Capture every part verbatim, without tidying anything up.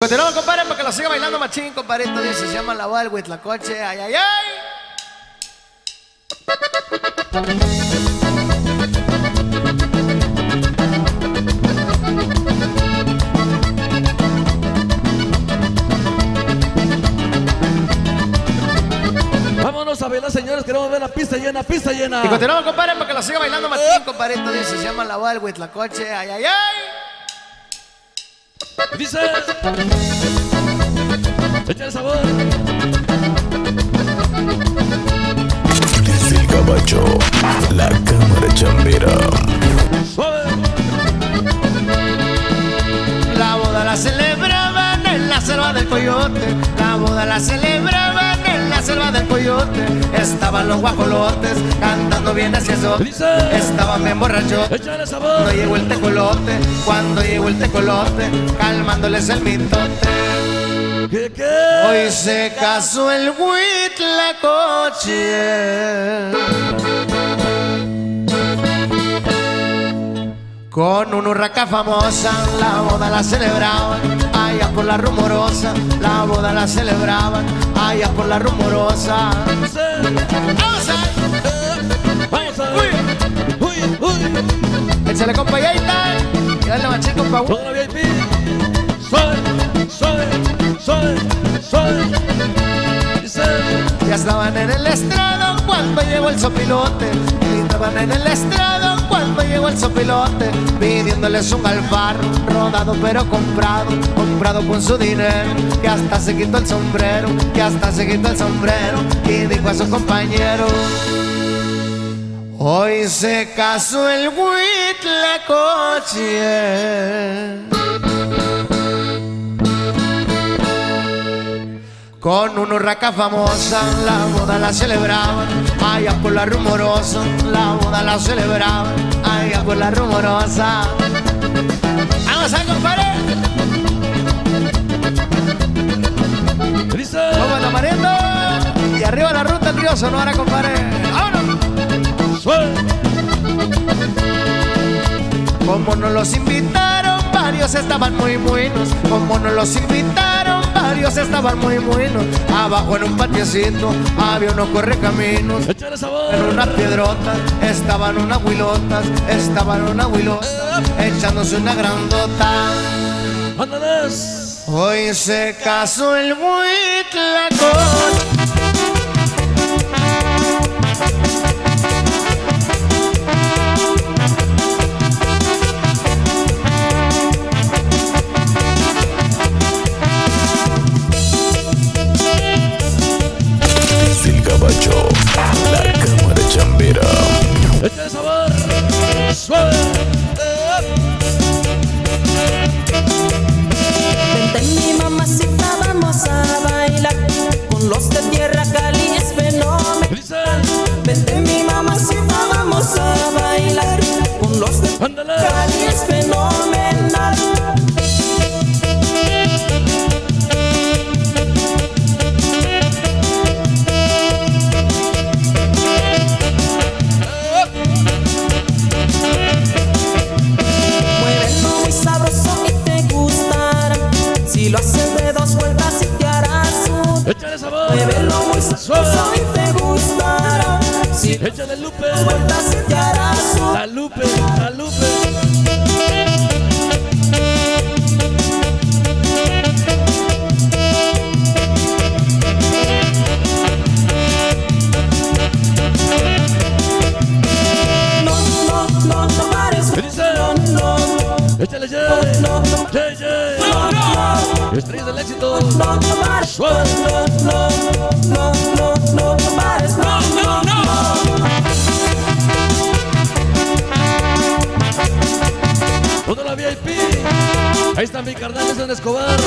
continuamos, compadre, para que lo siga bailando machín, compadrito. Dice, se llama La Boda del Huitlacoche. Ay, ay, ay. Vámonos a bailar, señores, queremos ver la pista llena, pista llena. Y continuamos, compadre, para que lo siga bailando machín, compadrito. Dice, se llama La Boda del Huitlacoche. Ay, ay, ay. Dice, echa el sabor. Desde el Gabacho, la cámara chambera. Suave. La boda la celebraban en la selva del Coyote. La boda la celebraban en la selva del Coyote. Estaban los guajolotes cantando bien hacia eso. Dice, Estaban bien borrachos. échale sabor. Cuando llegó el tecolote, cuando llegó el tecolote, calmándoles el mitote. ¿Qué, qué? Hoy se casó el Huitlacoche con una urraca famosa. La boda la celebraban allá por la rumorosa. La boda la celebraban allá por la rumorosa. Dice, ¡Vamos a! vamos a ver. Uy, uy. Échale, compa, y ahí está. Y dale machín, compa. Toda la V I P. Suave, suave, suave, suave. Dice, Ya estaban en el estrado cuando llegó el sopilote. Estaban en el estrado cuando llegó el sopilote, pidiéndoles un alfarro, rodado pero comprado, comprado con su dinero, que hasta se quitó el sombrero, que hasta se quitó el sombrero, y dijo a su compañero: hoy se casó el Huitlacoche con una urraca famosa. La boda la celebraban allá por la rumorosa. La boda la celebraban allá por la rumorosa. ¡Vamos a, compadre! dice, ¡Vamos a mariendo! Y arriba la ruta, tío Sonora, compadre. ¡Vámonos! suave. Como nos los invitaron, varios estaban muy buenos. Como nos los invitaron, varios estaban muy buenos. Abajo en un patiecito había unos correcaminos. Échale sabor. En unas piedrotas estaban unas huilotas, estaban unas huilotas, echándose una grandota. Ándales. Hoy se casó el Huitlacoche. Gabacho, la cámara chambera. Échale sabor. Suave. Vente mi mamacita, vamos a bailar con los de tierra cali, es fenómeno. Dice, Vente mi mamacita, vamos a bailar con los de ándale. cali, es fenomenal. Muévelo muy sabroso y te gustará. Si lo haces de dos vueltas y te harás sudar. Échale sabor. Muévelo muy sabroso y te gustará. Si Échale Lupe. dos vueltas y te harás sudar. La Lupe, la Lupe. No, no, no, no pares. Dice, No, no, échale Jay. no, no, Jay, Jay. no, Estrellas del éxito. no, no pares. Suave. No, no, no, no, no, no pares. No, no, no. Toda la V I P. Ahí está mi carnal, San Escobar.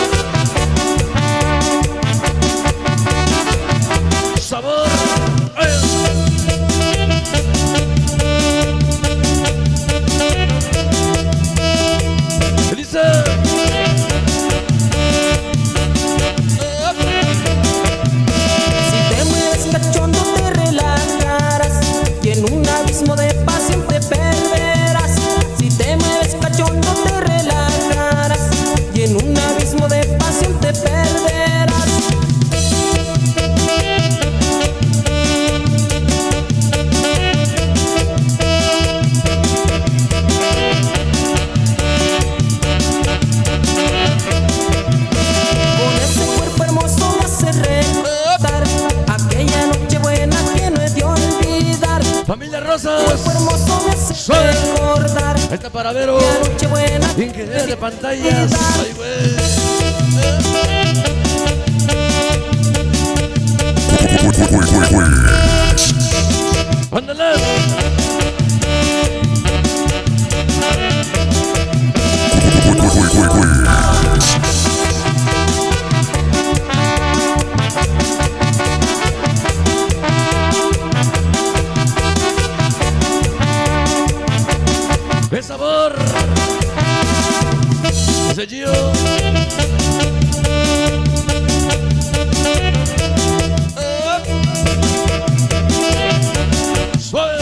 Sabor. ¡Ay! Dice, Si te mueves cachondo te relajarás y en un abismo de paz siempre perderás. Si te mueves cachondo te relajarás y en un abismo de paz Rosas. Hermoso me hace Suave. recordar Esta para Vero. aquella noche buena. Ingeniero de pantallas. Ay, güey. Ándale. ¡Qué sabor! Ese Gio. Suave.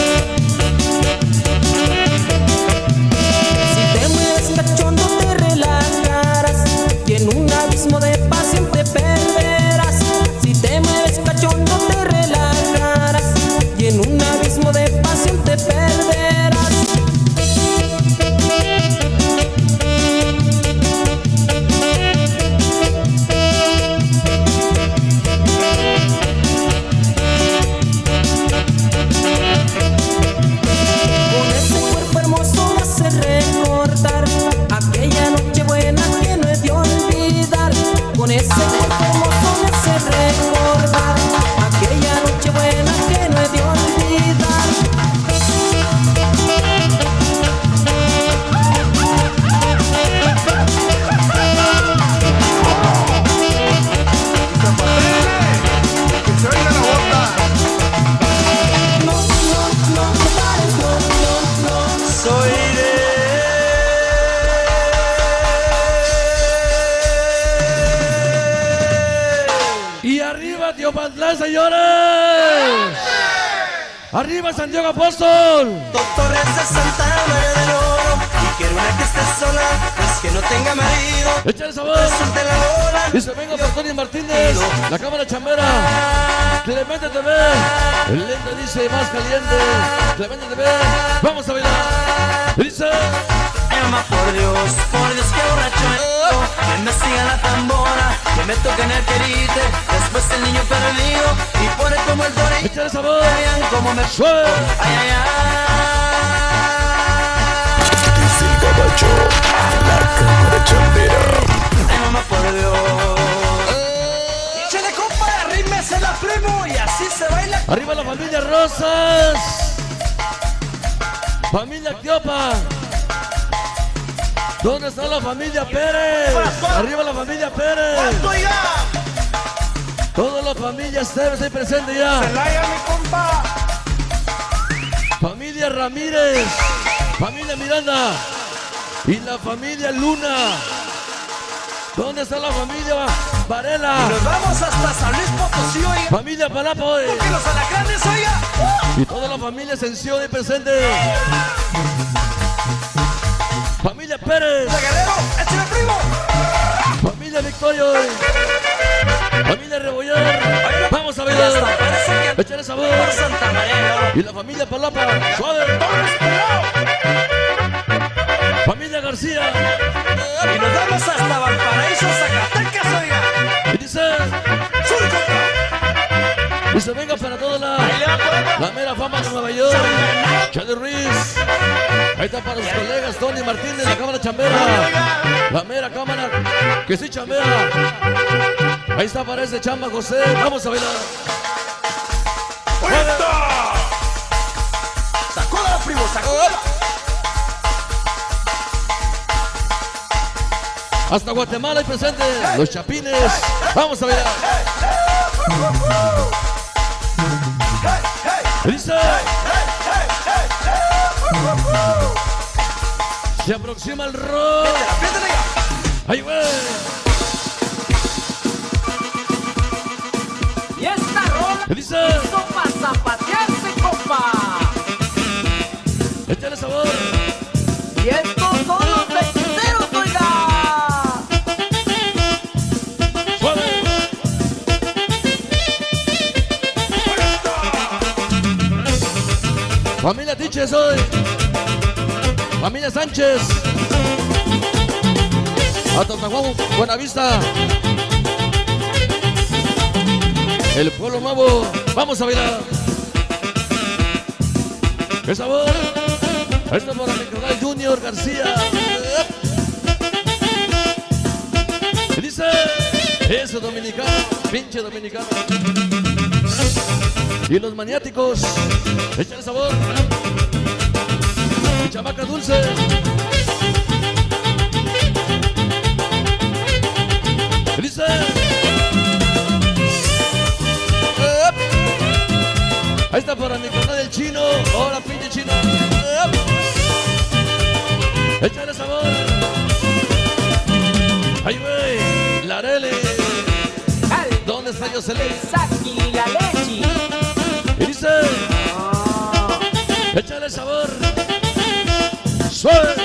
Si te mueves cachondo te relajarás y en un abismo de pasión te perderás. Si te mueves cachondo te relajarás y en un abismo de pasión te perderás. Aquella noche buena que no he de olvidar. Con ese cuerpo hermoso me hace recordar aquella noche buena que no he de olvidar. ¡Que se oiga la bota! No, no, no, no pares, no, no, no. Soy Teopantlán, señores. Arriba Santiago Apóstol. Doctores de Santa María del Oro, y quiero una que esté sola, pues que no tenga marido. Échale sabor. Suelte la bola. Y se venga por Tony Martínez. La cámara chambera. Clemente T V. El lente dice más caliente. Clemente T V. Vamos a bailar. Dice. Ay, mamá, por Dios, por Dios, que borracho ando. Que me siga la tambora, que me toquen el querite. Después el niño perdido y pone como el dorito. Échale sabor. Vean cómo me Suave. Ay, ay, Desde el Gabacho, la cámara chambera. ay. Ay, mamá, por Dios. Échale, compa, arrímese la primo y así se baila. Arriba la familia Rosas. Familia Tiopa. ¿Dónde está la familia Pérez? Arriba la familia Pérez. Oiga, Toda la familia Esteves ahí presente ya. Celaya, mi compa. Familia Ramírez. Familia Miranda. Y la familia Luna. ¿Dónde está la familia Varela? Nos vamos hasta San Luis Potosí, oiga. Familia Palapoy. Que los alacranes, oiga. Y toda la familia Ascensión ahí presente. Familia Pérez. Guerrero, échale, primo. Familia Victoria. Familia Rebollar. Vamos a bailar. Échale sabor. Santa María. Y la familia Palapa. Suave. Familia García. Y nos vamos hasta Valparaíso, Zacatecas, oiga. Y dice. Sur, compa. Y se venga para toda la, Ahí le va, poeta. la mera fama de Nueva York. Charlie Ruiz. Ahí está para sus colegas Tony Martínez, la cámara chambera. La mera cámara que sí chambea. Ahí está para ese chamba José. Vamos a bailar. Sacúdala, primo, sacúdala. Hasta Guatemala hay presente. Los Chapines. Vamos a bailar. Dice. Se aproxima el rock. Ahí güey. Y esta rola Dice. hizo pa' zapatearse, compa. Échale sabor. Y estos son los hechiceros, oiga. Suave. Familia Tiches hoy. Familia Sánchez. Atotahuamo, Buenavista. El pueblo nuevo. Vamos a bailar. ¡Qué sabor! Esto para mi canal Junior García. Y dice, eso dominicano, pinche dominicano. Y los maniáticos, échale sabor. Mi chamaca dulce. Y dice, ahí está para mi canal del chino. Hola, pinche chino. Échale sabor. Ay, güey. La Areli. ¿Dónde está Yoselin? Saki y Alechi. Y dice, échale sabor. Suave.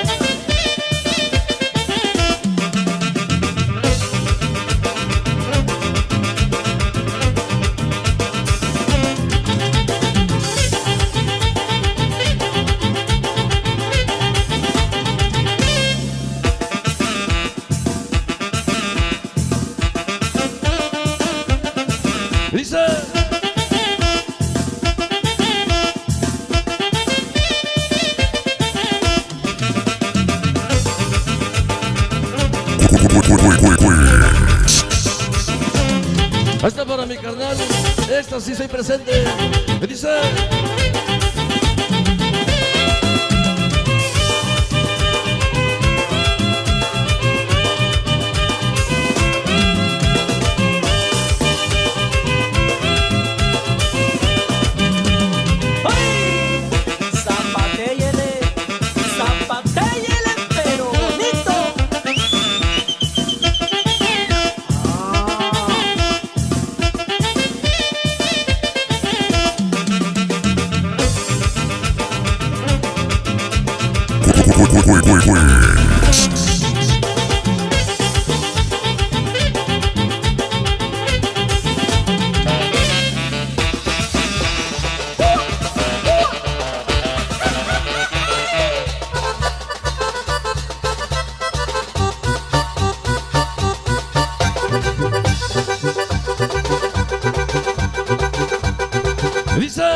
Dice, hasta para mi carnal, esta sí soy presente. Me dice, Zapatéllele, zapatéllele, pero bonito. me dice,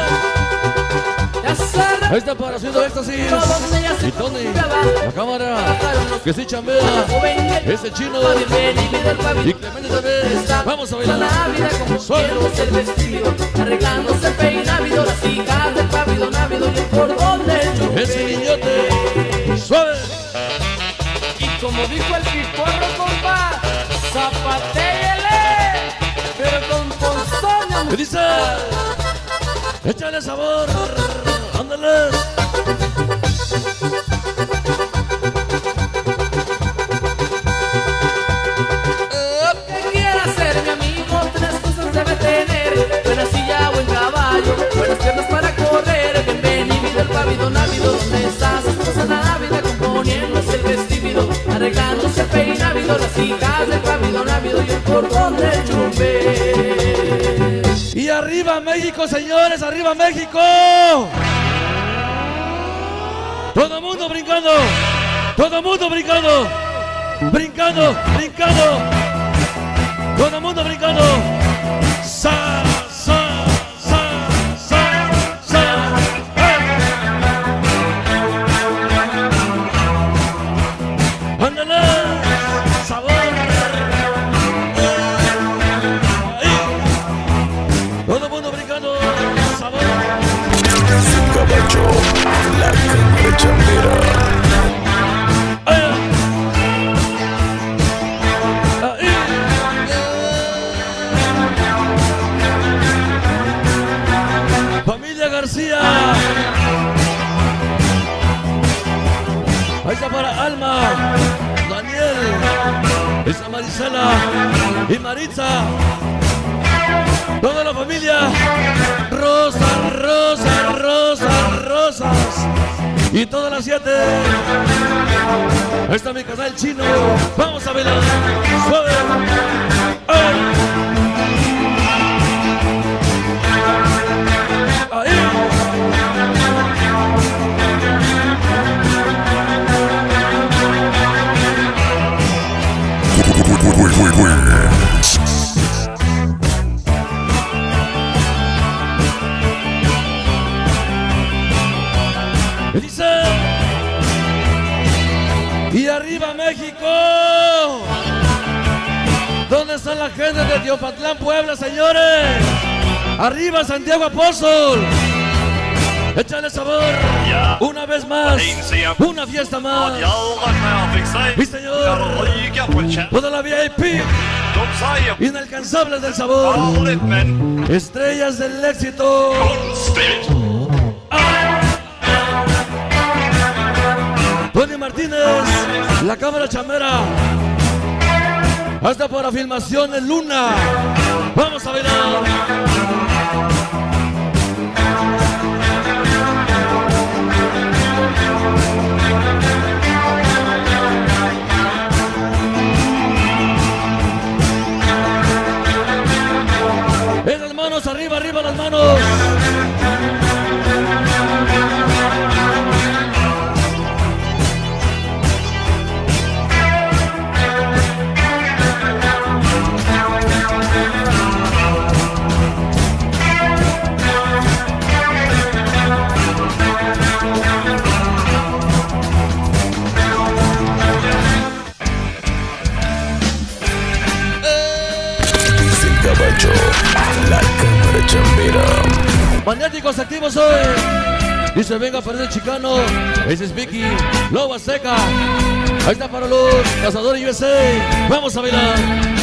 ahí está para haciendo éxtasis. Y Tony, la cámara, que sí chambea. Ese chino y Clemente también. Vamos a bailar. Suave. El vestido, arreglándose el peinávido, las hijas del pavido návido y el cordón del chupe. Ese niñote. Suave. Y como dijo el piporro, compa, zapatéele, pero con ponzoña. Me dice, échale sabor. Ándale. ¿Qué quiere hacer, mi amigo? Tres cosas debe tener: buena silla, buen caballo, buenas piernas para correr. Bienvenido el pavido návido, donde está su esposa návida, componiéndose el vestido, arreglándose el peinávido, las hijas del pavido návido y el cordón del chumbe. Y arriba México, señores, arriba México. Todo el mundo brincando, todo el mundo brincando, brincando, brincando, todo el mundo brincando. Sa, sa, sa, sa, sa, eh. Ándale, sabor. Ahí. Todo el mundo brincando, sabor. Sin Caballo, la cámara chambera. Familia García. Ahí está para Alma, Daniel, esa Marisela y Maritza. Toda la familia. Rosas, rosas, rosas, rosas. Y todas las siete. Ahí está mi canal chino. Vamos a bailar. Suave. Ahí. está la gente de Teopatlán, Puebla, señores? Arriba Santiago Apóstol. Échale sabor. Una vez más. Una fiesta más. Mi señor. Toda la V I P. Inalcanzables del sabor. Estrellas del éxito. Tony Martínez, la cámara chambera. Hasta para filmaciones Luna. Vamos a bailar. En las manos, arriba, arriba las manos. La cámara chambera. Magnéticos activos hoy. Dice venga para el chicano. Ese es Vicky. Loba Seca. Ahí está para los cazadores U S A. Vamos a bailar.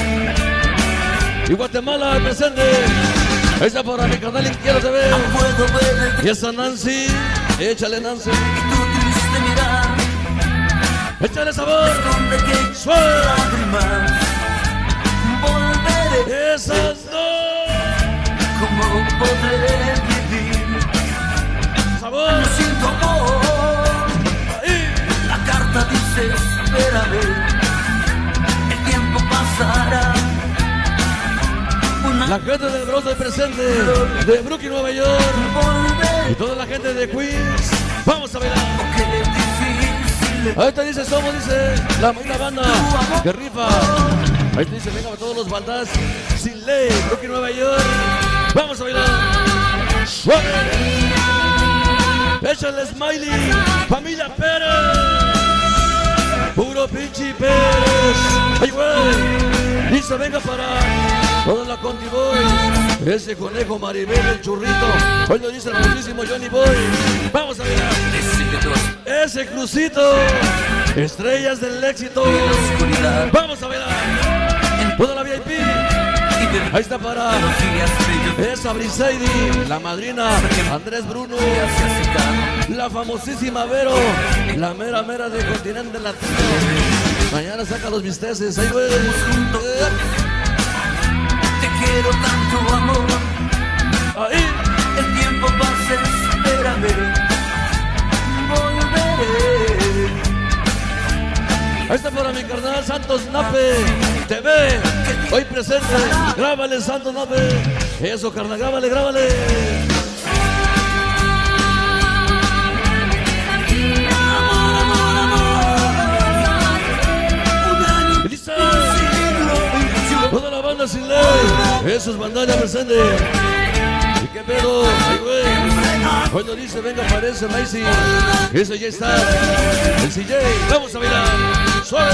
Y Guatemala presente. Ahí está para mi canal izquierdo T V. Y esa Nancy. Échale Nancy. Échale sabor. Suave. Esas dos. ¿Cómo podré vivir? Sabor. No siento amor. Ahí. La carta dice espérame. El tiempo pasará. Una La gente del Bronce presente de Brooklyn, Nueva York. volver. Y toda la gente de Queens. Vamos a bailar. Qué difícil. Ahorita dice somos, dice la, la banda que rifa. Ahí te dice, venga, todos los bandas sin ley, Brooklyn, Nueva York. Vamos a bailar. Suave. Échale Smiley, familia Pérez. Puro pinche Pérez. Ay, güey. Dice, venga para toda la Conti Boy. Ese conejo Maribel, el churrito. Hoy lo dice el famosísimo Johnny Boy. Vamos a bailar. Ese crucito. Estrellas del éxito. Vamos a bailar. Toda la V I P. Ahí está para esa Briseidi, la madrina Andrés Bruno, la famosísima Vero, la mera mera de continente latino. Mañana saca los bisteces, ahí güey. Te quiero tanto amor. Ahí. El tiempo pasa, espérame. Volveré. Ahí está para mi carnal Santos Nape T V. Hoy presente. Grábale Santos Nape. Eso, carnal, grábale, grábale. ¡Lista! Toda la banda sin ley. Eso es bandalla presente. ¿Y qué pedo? Ay, güey. Cuando dice venga aparece Macy. Ese ya está. El C J. Vamos a bailar. Suave.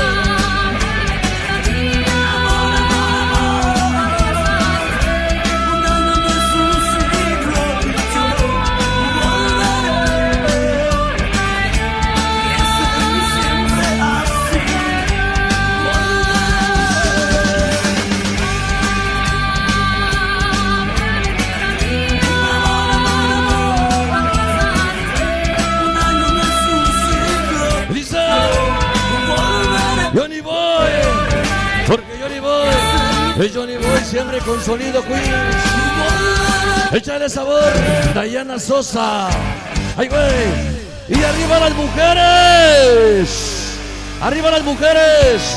Johnny Boy, porque Johnny Boy es Johnny Boy siempre con sonido Queens. Échale sabor, Dayana Sosa. Ay güey. Y arriba las mujeres. Arriba las mujeres.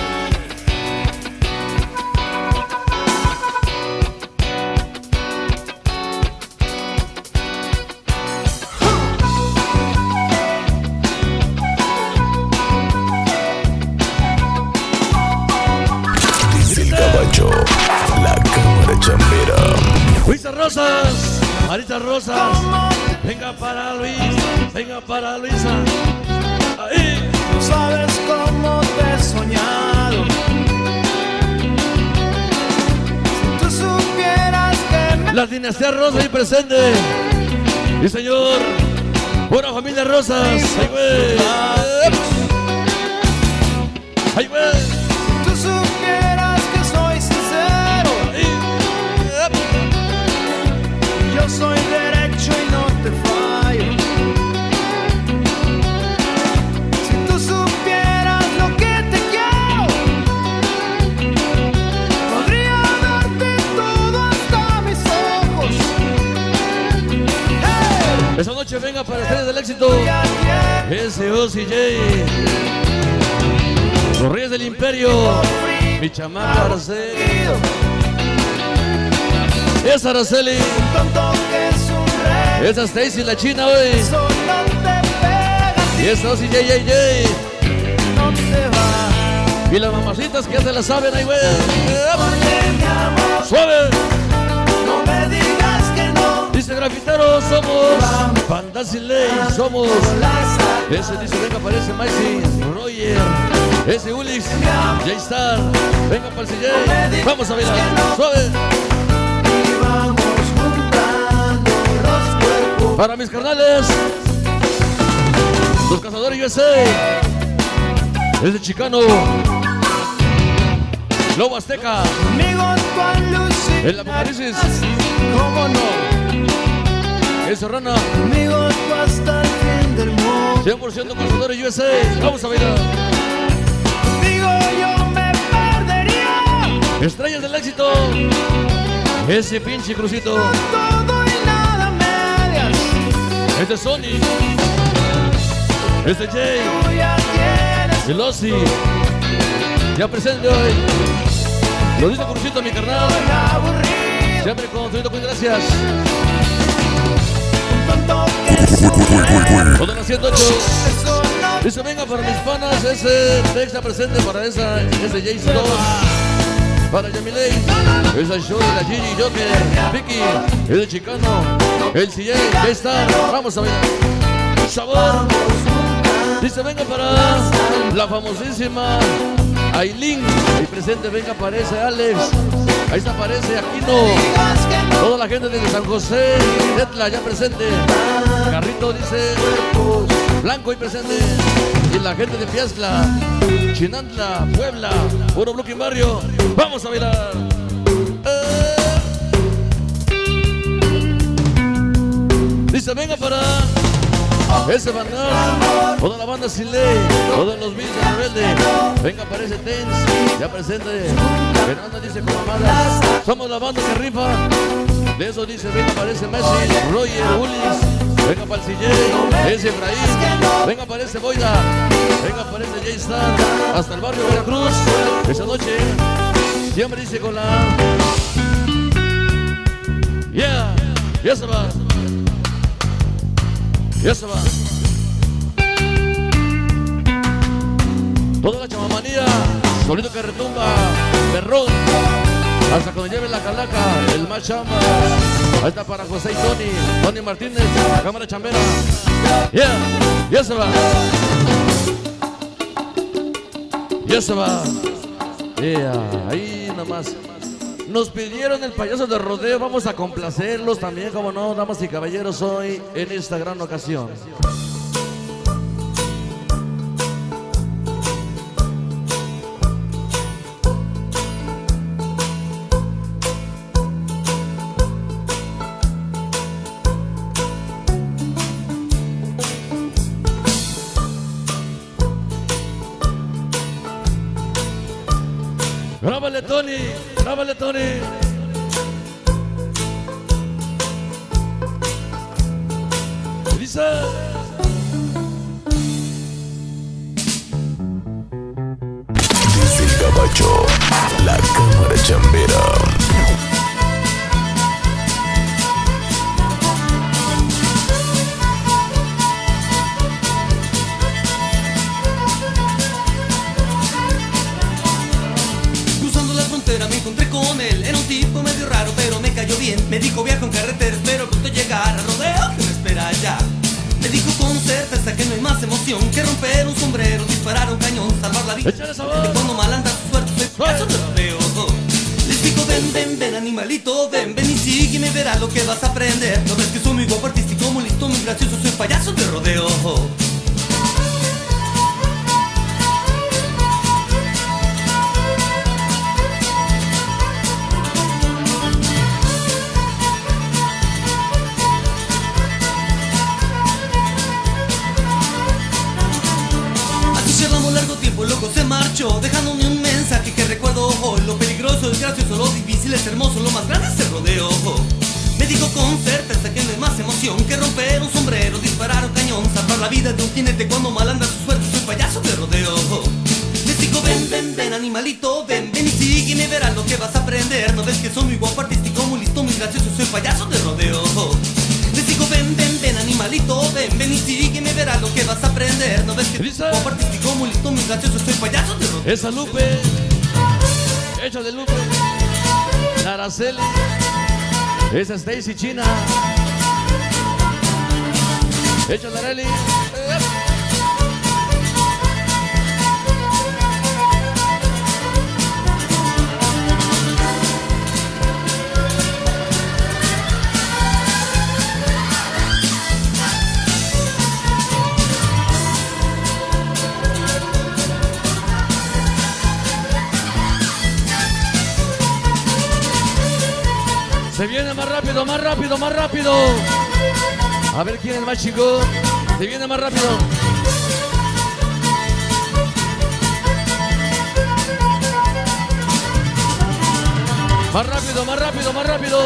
La cámara chambera. Luisa Rosas, Marita Rosas. Venga para Luis, venga para Luisa. Ahí. Tú sabes cómo te he soñado. La dinastía Rosa ahí presente. Sí, señor. Buena familia Rosas. Ahí, güey. Ahí, güey. Si tú supieras que soy sincero, yo soy derecho y no te fallo. Si tú supieras lo que te quiero, podría darte todo hasta mis ojos. Hey. Esa noche venga para Estrellas del Éxito. S O C J. Los Reyes del Imperio. Mi chamaca Araceli. Es Araceli. Esa Stacy la china hoy. Y esa Osi J J J. Y las mamacitas que ya se la saben ahí, güey. Suave. No me digas que no. Dice grafitero, somos Pandas y Ley, somos. Ese dice venga aparece Maxi, Roger. Ese Ulix, J-Star. Venga para el C J. Vamos a bailar. Suave. Para mis carnales, los cazadores U S A, es de Chicano, Lobo Azteca, el Apocalipsis, ¿cómo no? es Serrana, Amigos, tú hasta el fin del mundo. cien por ciento cazadores U S A, vamos a bailar. Digo, yo me perdería. Estrellas del Éxito, ese pinche crucito. Todo y nada medias. Este es Sony, este es Jay, Tú ya tienes el Ozzy, ya presente hoy. Lo dice Crucito, mi carnal. aburrido. Siempre con Trito, pues gracias. Tanto que sufrir. Todas las ciento ocho. Eso no Dice venga para mis panas, ese Texta presente para esa, ese Jason dos. Para Yamilei, esa show de la Gigi Joker, Vicky, el de Chicano, el C J, ya está, vamos a ver. Sabor. Dice venga para la famosísima Aileen, ahí presente, venga aparece Alex, ahí está aparece Aquino, digas que no. toda la gente de San José, Tetla ya presente, Carrito dice Blanco ahí presente, y la gente de Piazcla, Chinantla, Puebla, puro bloque barrio, vamos a bailar. Eh. Dice venga para ese bandal, toda la banda sin ley, todos los beats de Rebelde, venga aparece Tense, ya presente, Fernanda dice con mamadas, somos la banda que rifa, de eso dice venga aparece Messi, Roger, Ulis, venga para el C J, ese Efraín, venga aparece Boida, venga aparece J-Star, hasta el barrio Veracruz, esa noche, siempre dice con la, yeah, ya se va. Ya se va. Toda la chamamanía, solito que retumba, perrón, hasta cuando lleve la calaca, el más chamba. Ahí está para José y Tony, Tony Martínez, la cámara chambera. Yeah, ya se va. Ya se va. Yeah, ahí nomás. Nos pidieron el payaso de rodeo, vamos a complacerlos también, como no, damas y caballeros, hoy en esta gran ocasión. Grábale, Tony, grábale, Tony. Dice. Desde el Gabacho, la cámara chambera. Me encontré con él, era un tipo medio raro, pero me cayó bien. Me dijo viajo en carretera, espero pronto llegar a rodeo que me espera allá. Me dijo con certeza que no hay más emoción que romper un sombrero, disparar un cañón, salvar la vida. Échale sabor. Que cuando mal anda su suerte, soy paso de rodeo. Les digo ven, ven, ven animalito, ven, ven y sígueme verás lo que vas a aprender. No ves que soy muy guapo, artístico, muy listo, muy gracioso, soy payaso de rodeo. Largo tiempo, loco se marchó, dejándome un mensaje que recuerdo hoy. Lo peligroso es gracioso, lo difícil es hermoso, lo más grande es el rodeo. Me dijo con certeza que no hay más emoción que romper un sombrero, disparar un cañón, salvar la vida de un jinete cuando mal anda su suerte. Soy payaso de rodeo. Les digo ven, ven, ven, animalito, ven, ven y sígueme, verás lo que vas a aprender. No ves que soy muy guapo, artístico, muy listo, muy gracioso, soy payaso de rodeo. Les digo ven, ven, ven, animalito, ven, ven y sígueme, verás lo que vas a aprender. No ves que soy guapo, artístico, muy listo, muy gracioso, soy payaso de rodeo. Esa Lupe, hecha de Lupe, la Araceli, esa Stacy China, hecha de Areli. Se viene más rápido, más rápido, más rápido. A ver quién es el más chico. Se viene más rápido. Más rápido, más rápido, más rápido.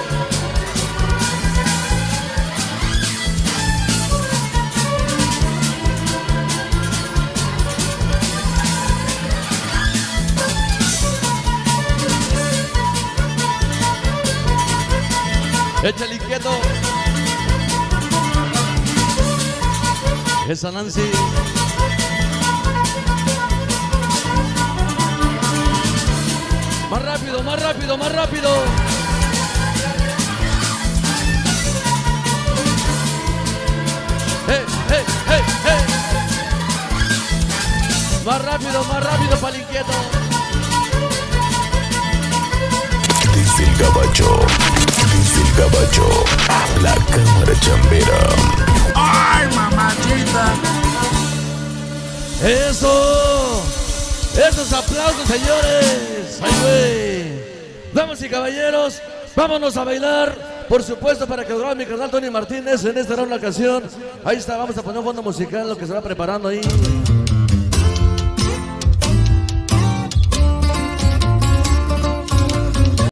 Échale inquieto. Esa Nancy. Más rápido, más rápido, más rápido. Hey, hey, hey, hey. Más rápido, más rápido para el inquieto. Desde el Gabacho. Desde el Gabacho, la cámara chambera. ¡Ay, mamachita! ¡Eso! ¡Esos aplausos, señores! ¡Ay, güey! Damas y caballeros, vámonos a bailar. Por supuesto, para que lo grabe mi canal Tony Martínez en esta era una ocasión. Ahí está, vamos a poner un fondo musical, lo que se va preparando ahí.